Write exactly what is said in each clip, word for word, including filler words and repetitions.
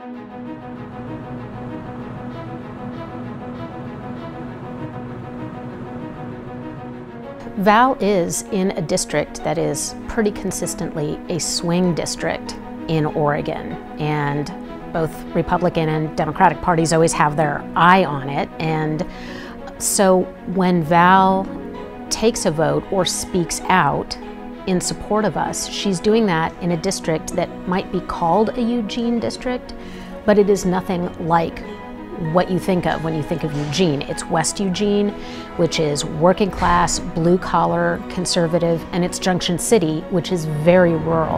Val is in a district that is pretty consistently a swing district in Oregon, and both Republican and Democratic parties always have their eye on it. And so when Val takes a vote or speaks out in support of us, she's doing that in a district that might be called a Eugene district, but it is nothing like what you think of when you think of Eugene. It's West Eugene, which is working class, blue collar, conservative, and it's Junction City, which is very rural.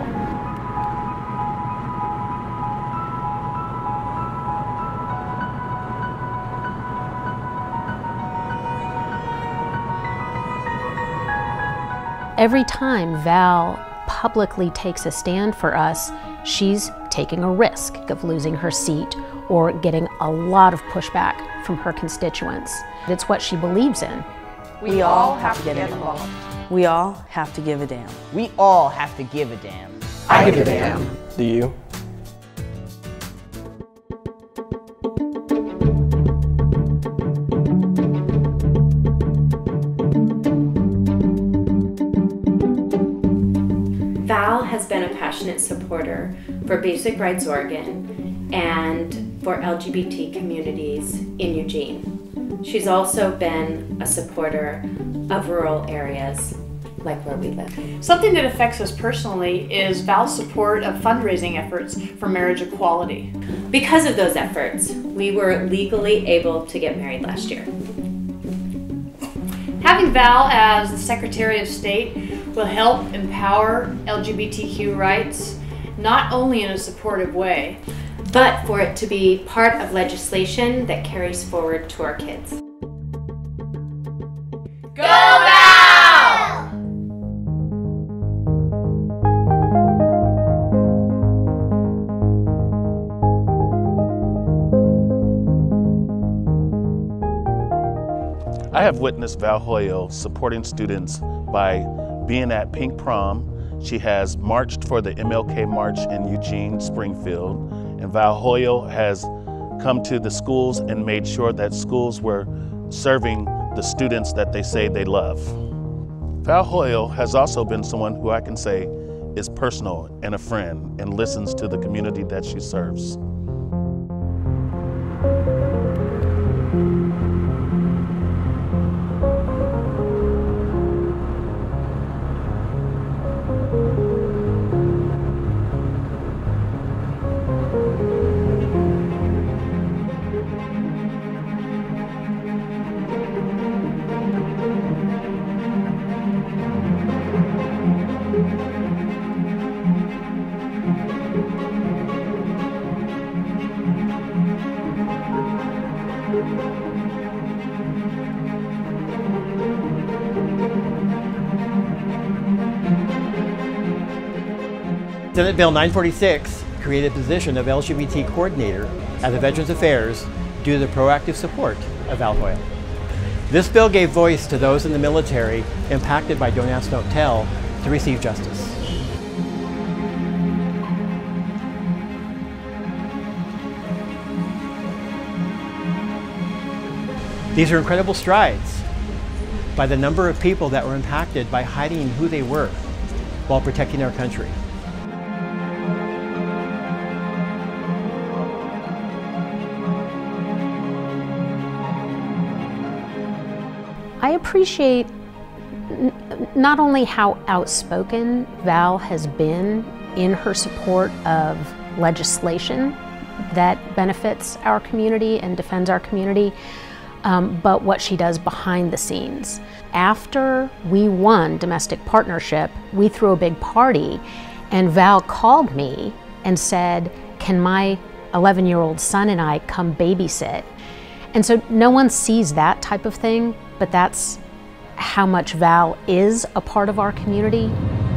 Every time Val publicly takes a stand for us, she's taking a risk of losing her seat or getting a lot of pushback from her constituents. It's what she believes in. We all have to get involved. We all have to give a damn. We all have to give a damn. I give a damn. Do you? Val has been a passionate supporter for Basic Rights Oregon and for L G B T communities in Eugene. She's also been a supporter of rural areas like where we live. Something that affects us personally is Val's support of fundraising efforts for marriage equality. Because of those efforts, we were legally able to get married last year. Having Val as the Secretary of State will help empower L G B T Q rights, not only in a supportive way, but for it to be part of legislation that carries forward to our kids. Go Val! I have witnessed Val Hoyle supporting students by being at Pink Prom. She has marched for the M L K March in Eugene, Springfield, and Val Hoyle has come to the schools and made sure that schools were serving the students that they say they love. Val Hoyle has also been someone who I can say is personal and a friend and listens to the community that she serves. Senate Bill nine forty-six created the position of L G B T coordinator at the Veterans Affairs due to the proactive support of Val Hoyle. This bill gave voice to those in the military impacted by Don't Ask, Don't Tell to receive justice. These are incredible strides by the number of people that were impacted by hiding who they were while protecting our country. I appreciate n not only how outspoken Val has been in her support of legislation that benefits our community and defends our community, um, but what she does behind the scenes. After we won domestic partnership, we threw a big party, and Val called me and said, "Can my eleven-year-old son and I come babysit?" And so no one sees that type of thing, but that's how much Val is a part of our community.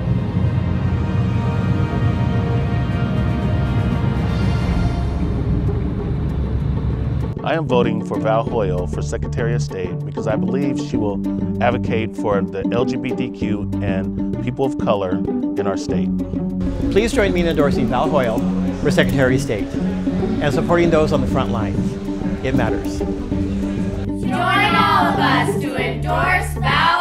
I am voting for Val Hoyle for Secretary of State because I believe she will advocate for the L G B T Q and people of color in our state. Please join me in endorsing Val Hoyle for Secretary of State. and supporting those on the front lines. It matters. Join all of us to endorse Val